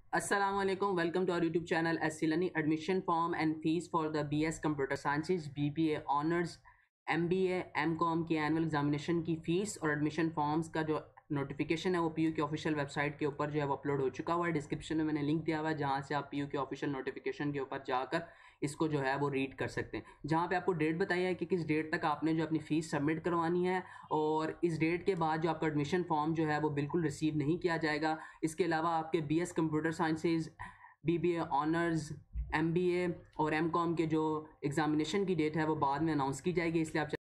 Assalamualaikum. Welcome to our YouTube channel SC Admission Form and Fees for the BS Computer Sciences, B.B.A Honors, M.B.A, M.Com की annual examination की fees और admission forms का जो notification है वो PU की official website के ऊपर जो है वो अपलोड हो चुका हुआ है। डिस्क्रिप्शन में मैंने लिंक दिया हुआ है जहाँ से आप पीयू के ऑफिशियल नोटिफिकेशन के ऊपर जाकर इसको जो है वो रीड कर सकते हैं, जहाँ पे आपको डेट बताई है कि किस डेट तक आपने जो अपनी फ़ीस सबमिट करवानी है और इस डेट के बाद जो आपका एडमिशन फॉर्म जो है वो बिल्कुल रिसीव नहीं किया जाएगा। इसके अलावा आपके BS computer sciences, B.B.A honours, M.B.A और M.Com के जो एग्जामिनेशन की डेट है वो बाद में अनाउंस की जाएगी, इसलिए आप